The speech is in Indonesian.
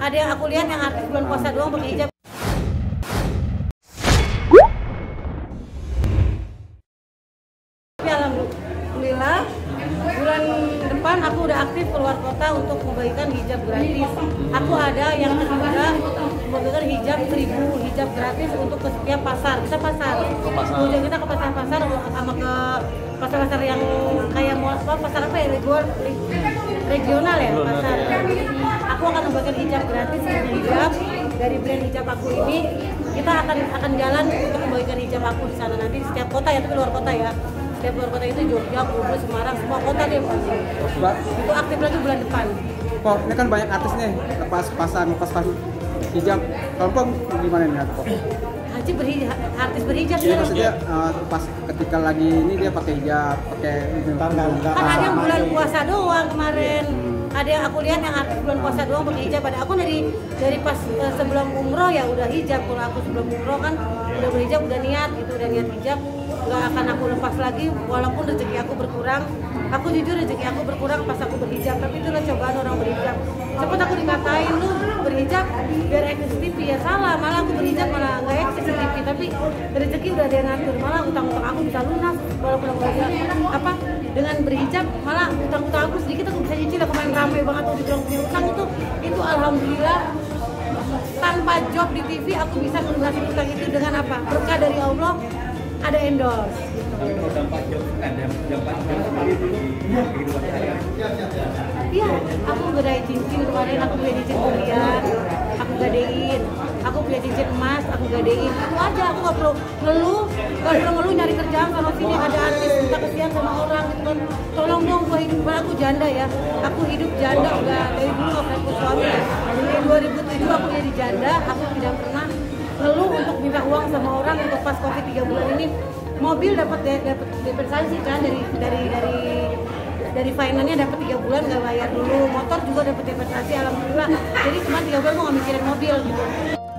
Ada yang aku lihat yang artis bulan puasa doang pakai hijab. Tapi alhamdulillah bulan depan aku udah aktif keluar kota untuk membagikan hijab gratis. Aku ada yang ketiga membagikan hijab 1000 hijab gratis untuk ke setiap pasar. Kita pasar. Tujuan kita ke pasar-pasar sama ke pasar-pasar yang kayak pasar apa ya, regional ya, pasar. Aku akan membagikan hijab gratis, hijab dari brand hijab aku ini. Kita akan jalan untuk membagikan hijab aku di sana nanti di setiap kota ya, tapi luar kota ya. Setiap luar kota itu Jogja, Kudus, Semarang, semua kota deh. Itu aktif lagi bulan depan. Kok ini kan banyak artis nih lepas pasang hijab. Kalau gimana nih kok? Artis berhijab ya, maksudnya pas ketika lagi ini dia pakai hijab, pakai kan ada yang bulan puasa doang kemarin. Ada yang aku lihat yang artis bulan puasa doang pakai hijab. Ada aku dari pas sebelum umroh ya udah hijab. Kalau aku sebelum umroh kan udah berhijab, udah niat gitu, udah niat hijab. Nggak akan aku lepas lagi walaupun rezeki aku berkurang. Aku jujur rezeki aku berkurang pas aku berhijab, tapi itulah cobaan orang berhijab. Cepet aku dikatain lu berhijab biar eksis TV, ya salah, malah aku berhijab malah nggak eksis TV, tapi rezeki udah ada yang ngatur, malah utang-utang aku bisa lunas walaupun aku apa dengan berhijab, malah utang-utang aku sedikit aku bisa cicil. Kemarin rame banget aku dibilang punya utang, itu alhamdulillah tanpa job di TV aku bisa melunasi utang itu dengan apa? Berkah dari Allah, ada endorse. Iya, aku gadein cincin kemarin, aku beli cincin kuliah, aku gadein, aku beli cincin emas, aku gadein. Itu aja, aku gak perlu ngeluh nyari kerjaan sama sini ada artis minta kesian sama orang gitu kan. Tolong dong gua hidup, aku janda ya, aku hidup janda udah dari dulu gak pernah punya suami ya. Dari 2007 aku jadi janda, aku tidak pernah ngeluh untuk minta uang sama orang. Untuk pas COVID 3 bulan ini mobil dapat dispensasi kan dari finance-nya dapat 3 bulan nggak bayar dulu, motor juga dapat dispensasi alhamdulillah. Jadi cuma 3 bulan mau nggak mikirin mobil gitu.